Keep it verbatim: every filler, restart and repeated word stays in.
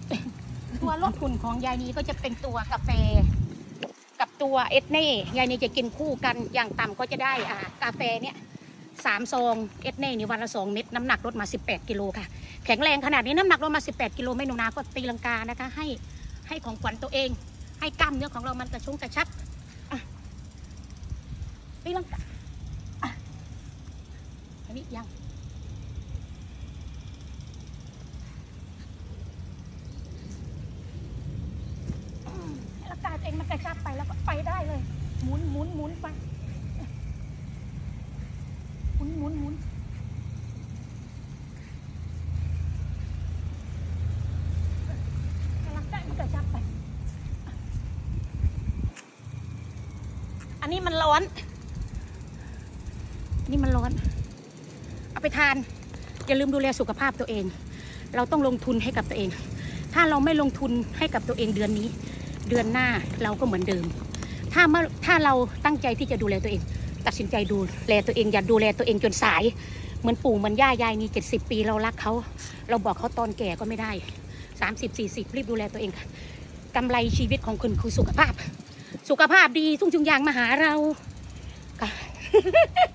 ตัวลดหุ่นของยายนีก็จะเป็นตัวกาแฟกับตัวเอสเน่ยายนีจะกินคู่กันอย่างต่ำก็จะได้อ่ากาแฟเนี่ยสามซองเอสเน่นี่วันละสองเม็ดน้ำหนักลดมาสิบแปดกิโลค่ะแข็งแรงขนาดนี้น้ำหนักลดมาสิบแปดกิโลไม่หนูนาก็ตีลังกานะคะให้ให้ของขวัญตัวเองให้กล้ามเนื้อของเรามันกระชุ่มกระชับตีลังกาอันนี้ยังร่างกายตัวเองมันกระชับไปแล้วก็ไปได้เลยหมุนหมุนหมุนไปหมุนหมุนหมุนร่างกายมันกระชับไปอันนี้มันร้อนอันนี้มันร้อนเอาไปทานอย่าลืมดูแลสุขภาพตัวเองเราต้องลงทุนให้กับตัวเองถ้าเราไม่ลงทุนให้กับตัวเองเดือนนี้เดือนหน้าเราก็เหมือนเดิมถ้าเมื่อถ้าเราตั้งใจที่จะดูแลตัวเองตัดสินใจดูแลตัวเองอย่าดูแลตัวเองจนสายเหมือนปู่เหมือนย่ายายนี่เจ็ดสิบปีเรารักเขาเราบอกเขาตอนแก่ก็ไม่ได้สามสิบสี่สิบรีบดูแลตัวเองค่ะกำไรชีวิตของคุณคือสุขภาพสุขภาพดีทุ่งจุงยางมาหาเราค่ะ